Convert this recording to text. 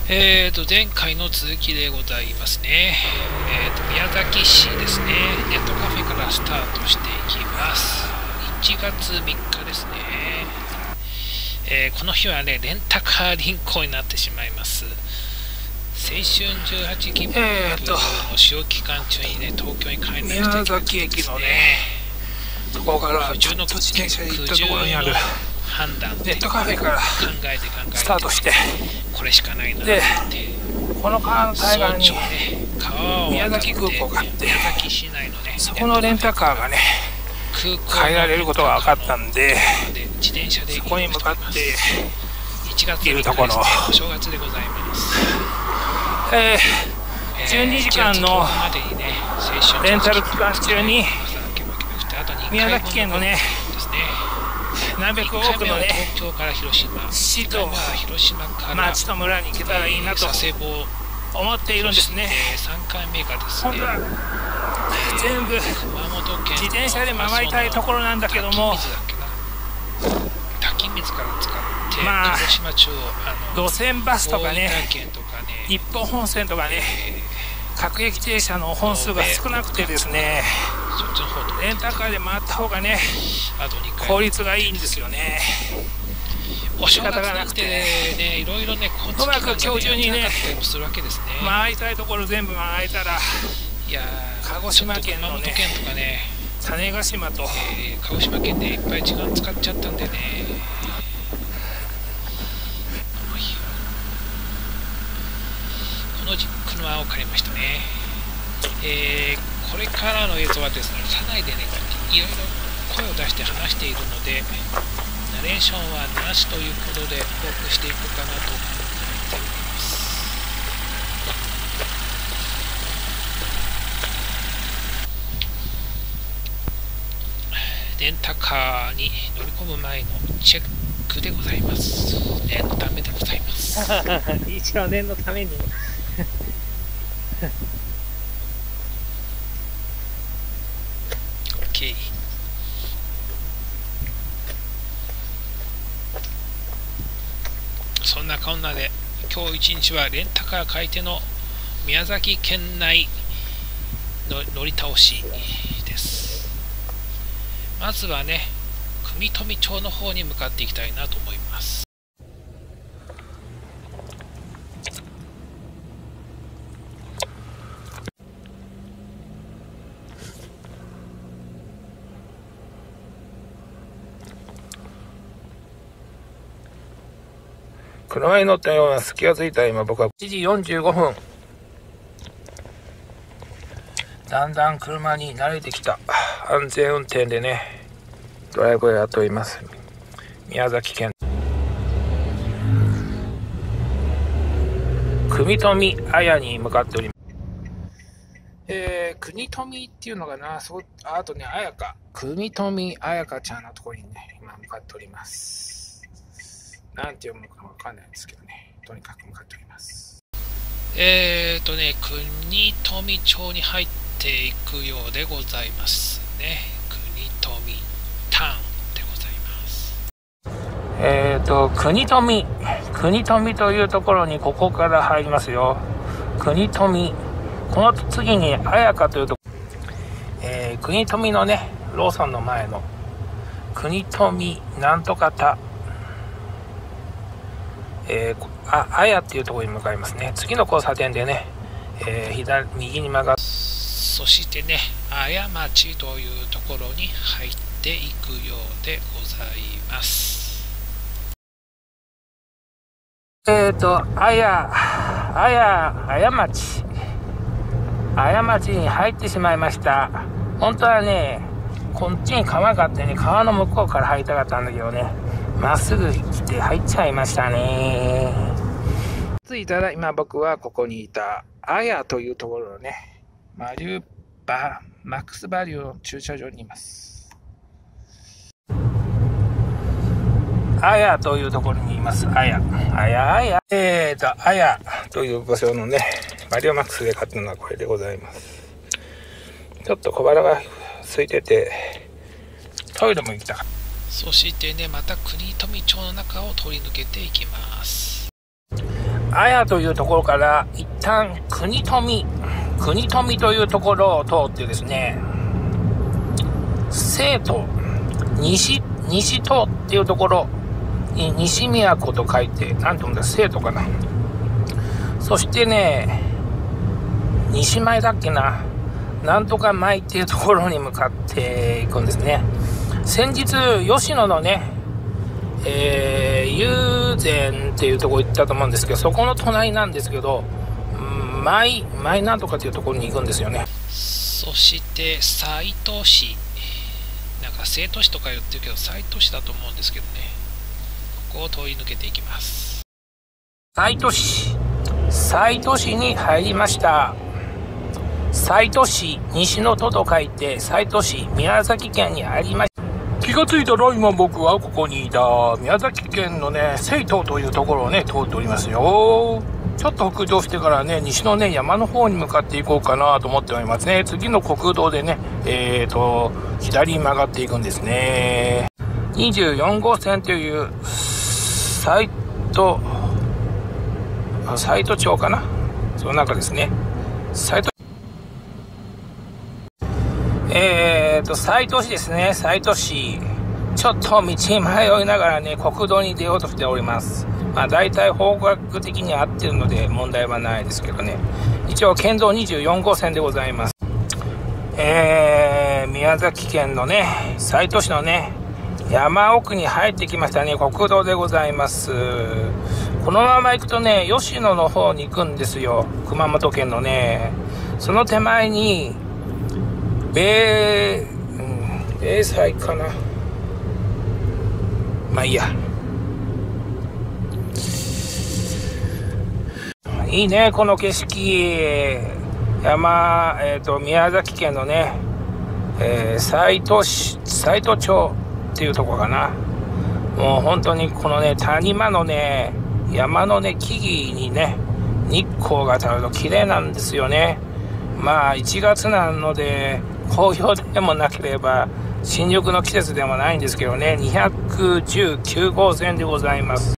前回の続きでございますね。宮崎市ですね。ネットカフェからスタートしていきます。1月3日ですね。この日はね、レンタカー輪行になってしまいます。青春18切符の使用期間中にね、東京に帰らなくて宮崎駅のね、そこからちょっと自転車で行ったところにある判断ネットカフェからスタートして、 これしかないなでってこの川の対岸に宮崎空港があって、 宮崎市内のね、 そこのレンタカーがね変えられることが分かったんで、 自転車でそこに向かって 1月いるところ、 お正月でございます。 12時間のレンタル期間中に宮崎県のね、なるべく多くのね市と町と村に行けたらいいなと思っているんですね。 3回目がですね、 本当は全部自転車で回りたいところなんだけども、 滝水から使ってまあ鹿児島町路線バスとかね、 大分県とかね、 日本本線とかね、各駅停車の本数が少なくてですね、 そっちの方とレンタカーで回った方がねあと2回効率がいいんですよね。 お正月なんてね、いろいろね、 うまく今日中にねするわけですね。 回りたいところ全部回れたら、 いや鹿児島県のね熊本県とかね、 種子島と鹿児島県でいっぱい時間使っちゃったんでね。この車を借りましたね。これからの映像はですね、車内でね、いろいろ声を出して話しているので、ナレーションはなしということで多くしていこうかなと思っております。レンタカーに乗り込む前のチェックでございます。念のためでございます。 一応念のために OK。そんなこんなで今日一日はレンタカー買い手の宮崎県内の乗り倒しです。まずはね、国富町の方に向かっていきたいなと思います。 車に乗ったような気がついた今、僕は7時45分。だんだん車に慣れてきた。安全運転でね、ドライブをやっております。宮崎県国富綾に向かっております。国富っていうのかな、あとね、綾香、国富綾香ちゃんのところにね、今向かっております。なんて読むのかわかんないんですけどね、とにかく向かっております。 国富町に入っていくようでございますね。国富タウンでございます。 国富というところにここから入りますよ。国富、この次に綾香というところ、国富のね、ローソンの前の国富なんとかた、綾っていうところに向かいますね。次の交差点でね、右に曲がる。 そしてね、綾町というところに入っていくようでございます。 綾町に入ってしまいました。本当はね、こっちに川があってね、川の向こうから入りたかったんだけどね、まっすぐ来て入っちゃいましたね。着いたら今僕はここにいた綾というところのね、マックスバリューの駐車場にいます。綾というところにいます。綾という場所のね、マリオマックスで買ったのはこれでございます。ちょっと小腹が空いててトイレも行きたかった。 そしてね、また国富町の中を通り抜けていきます。 綾というところから一旦国富というところを通ってですね、西都、西都っていうところに西都と書いて、なんて読むんだ、西都かな。そしてね、西前だっけな、なんとか前っていうところに向かっていくんですね。先日吉野のね、友禅っていうところ行ったと思うんですけど、そこの隣なんですけど、前なんとかっていうところに行くんですよね。 そして西都市、なんか生都市とか言ってるけど西都市だと思うんですけどね、ここを通り抜けていきます。 西都市に入りました。西都市、西の都と書いて西都市、宮崎県にありました。気がついたら今僕はここにいた宮崎県のね、西都というところをね、通っておりますよ。ちょっと北上してからね、西のね、山の方に向かっていこうかなと思っておりますね。次の国道でね、左に曲がっていくんですね。24号線という西都町かな、その中ですね。西都市ですね。西都市。ちょっと道に迷いながらね、国道に出ようとしております。大体方角的に合ってるので問題はないですけどね。一応県道24号線でございます。宮崎県のね、西都市のね、山奥に入ってきましたね。国道でございます。このまま行くとね、吉野の方に行くんですよ。熊本県のね。その手前に米西かな、まあいいや。いいね、この景色。宮崎県のね、西都町っていうところかな。もう本当にこのね、谷間のね、山のね、木々にね、日光が当たると綺麗なんですよね。1月なので紅葉でもなければ新緑の季節でもないんですけどね、219号線でございます。